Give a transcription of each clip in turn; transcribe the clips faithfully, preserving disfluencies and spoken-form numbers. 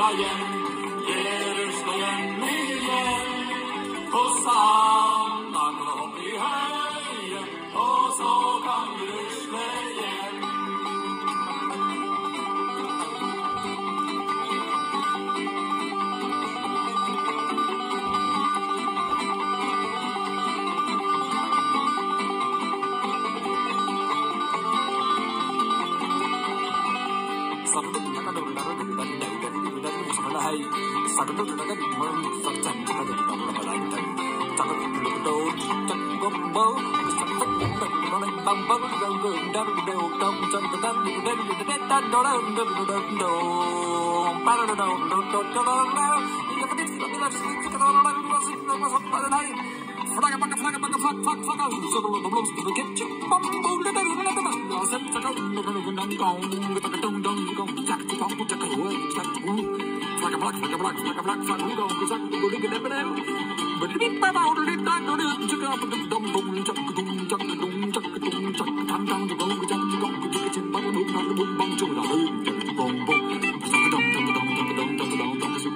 hjem, ja, rusla hjem igjen. Og sanda går opp i høyet, og så kan du rusle hjem.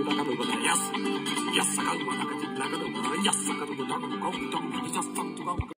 Yes, I got one. Yes, I got one. Yes, I got one.